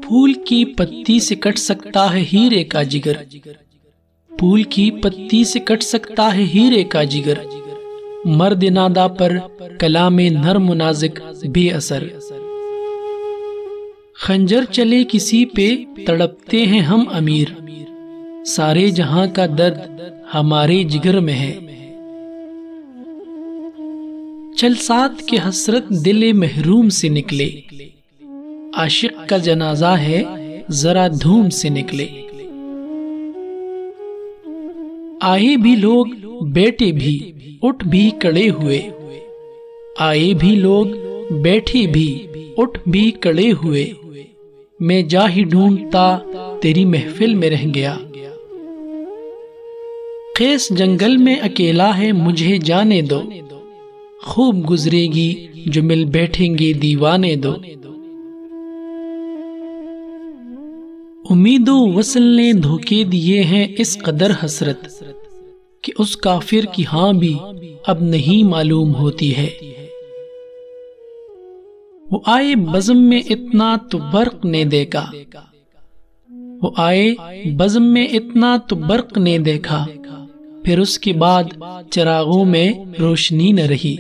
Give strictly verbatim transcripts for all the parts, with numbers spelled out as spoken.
پھول کی پتی سے کٹ سکتا ہے ہیرے کا جگر، پھول کی پتی سے کٹ سکتا ہے ہیرے کا جگر، مرد نادا پر کلام نرم و نازک بے اثر۔ خنجر چلے کسی پہ تڑپتے ہیں ہم امیر، سارے جہاں کا درد ہمارے جگر میں ہے۔ چل سات کے حسرت دل محروم سے نکلے، عاشق کا جنازہ ہے ذرا دھوم سے نکلے۔ آئے بھی لوگ بیٹھے بھی اٹھ بھی کڑے ہوئے، آئے بھی لوگ بیٹھے بھی اٹھ بھی کڑے ہوئے، میں جا ہی ڈھونڈتا تیری محفل میں رہ گیا۔ خیس جنگل میں اکیلا ہے مجھے جانے دو، خوب گزرے گی جو مل بیٹھیں گے دیوانے دو۔ امید و وصل نے دھوکے دیے ہیں اس قدر حسرت، کہ اس کافر کی ہاں بھی اب نہیں معلوم ہوتی ہے۔ وہ آئے بزم میں اتنا تو برق نے دیکھا، وہ آئے بزم میں اتنا تو برق نے دیکھا، پھر اس کے بعد چراغوں میں روشنی نہ رہی۔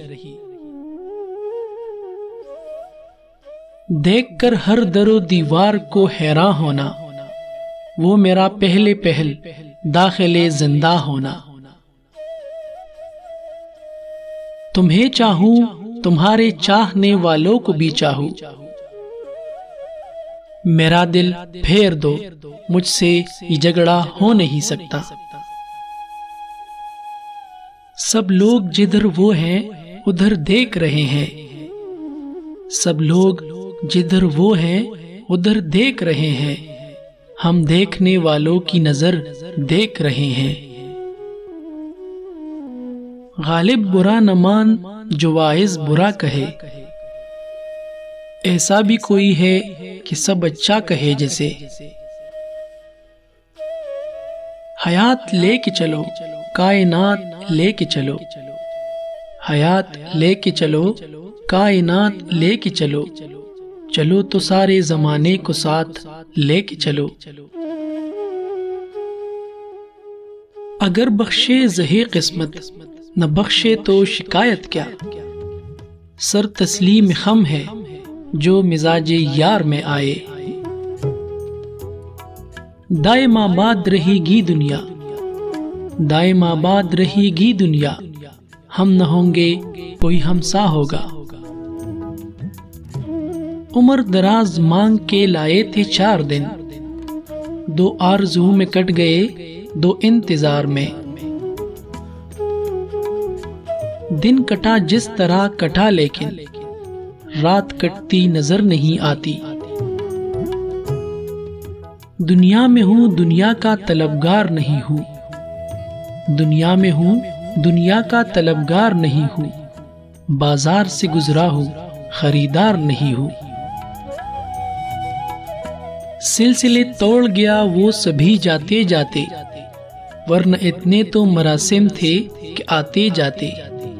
دیکھ کر ہر در و دیوار کو حیراں ہونا، وہ میرا پہلے پہل داخل زندہ ہونا۔ تمہیں چاہوں تمہارے چاہنے والوں کو بھی چاہوں، میرا دل پھیر دو مجھ سے یہ جھگڑا ہو نہیں سکتا۔ سب لوگ جدھر وہ ہیں ادھر دیکھ رہے ہیں، سب لوگ جدھر وہ ہیں ادھر دیکھ رہے ہیں، ہم دیکھنے والوں کی نظر دیکھ رہے ہیں۔ غالب برا نہ مان جو واعظ برا کہے، ایسا بھی کوئی ہے کہ سب اچھا کہے جیسے۔ حیات لے کے چلو کائنات لے کے چلو، حیات لے کے چلو کائنات لے کے چلو، چلو تو سارے زمانے کو ساتھ لے کے چلو۔ اگر بخشے زہے قسمت نہ بخشے تو شکایت کیا، سر تسلیم خم ہے جو مزاج یار میں آئے۔ دائم آباد رہے گی دنیا، دائم آباد رہے گی دنیا، ہم نہ ہوں گے کوئی ہمسا ہوگا۔ عمر دراز مانگ کے لائے تھے چار دن، دو آرزو میں کٹ گئے دو انتظار میں۔ دن کٹا جس طرح کٹا لیکن رات کٹتی نظر نہیں آتی۔ دنیا میں ہوں دنیا کا طلبگار نہیں ہوں، دنیا میں ہوں دنیا کا طلبگار نہیں ہوں، بازار سے گزرا ہوں خریدار نہیں ہوں۔ سلسلے توڑ گیا وہ سبھی جاتے جاتے، ورنہ اتنے تو مراسم تھے کہ آتے جاتے۔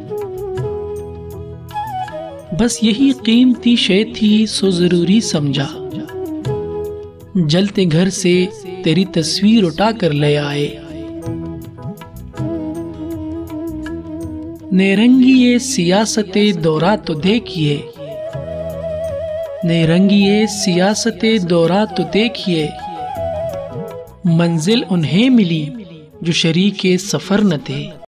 بس یہی قیمتی شے تھی سو ضروری سمجھا، جلتے گھر سے تیری تصویر اٹھا کر لے آئے۔ نیرنگیے سیاست دورہ تو دیکھیے، نیرنگیے سیاست دورہ تو دیکھیے، منزل انہیں ملی جو شریک سفر نہ تھے۔